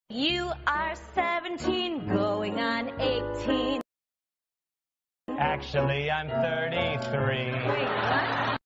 You are 17, going on 18. Actually, I'm 33. Wait, what?